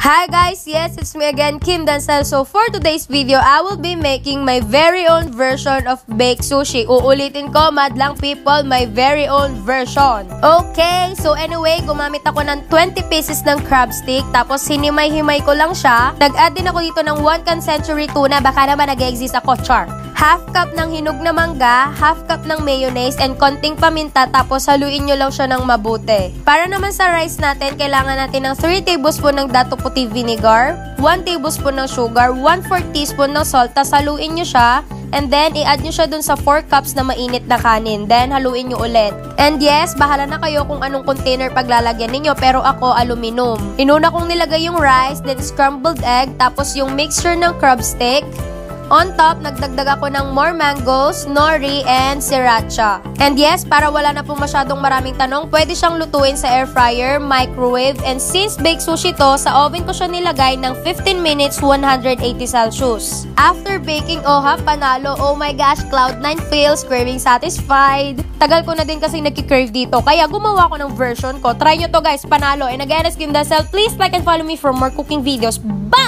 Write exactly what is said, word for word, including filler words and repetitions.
Hi guys, yes, it's me again, Kim Dancel. So for today's video, I will be making my very own version of baked sushi. Uulitin ko, madlang people, my very own version. Okay, so anyway, gumamit ako ng twenty pieces ng crab stick, tapos hinimay-himay ko lang siya. Nag-add din ako dito ng one can century tuna, baka naman nag-exist ako, char. Half cup ng hinog na mangga, half cup ng mayonnaise, and konting paminta, tapos haluin nyo lang siya ng mabuti. Para naman sa rice natin, kailangan natin ng three tablespoon ng dato puti vinegar, one tablespoon ng sugar, one fourth teaspoon ng salt, tapos haluin nyo siya, and then i-add nyo siya dun sa four cups na mainit na kanin. Then haluin nyo ulit. And yes, bahala na kayo kung anong container paglalagyan ninyo, pero ako aluminum. Inuna kong nilagay yung rice, then scrambled egg, tapos yung mixture ng crab stick. On top, nagdagdag ako ng more mangoes, nori, and sriracha. And yes, para wala na po masyadong maraming tanong, pwede siyang lutuin sa air fryer, microwave, and since baked sushi to, sa oven ko siya nilagay ng fifteen minutes, one hundred eighty Celsius. After baking, oh ha, panalo. Oh my gosh, cloud nine feels, craving satisfied. Tagal ko na din kasi nagki-crave dito, kaya gumawa ko ng version ko. Try nyo to guys, panalo. And again, as Kim Dancel, please like and follow me for more cooking videos. Bye!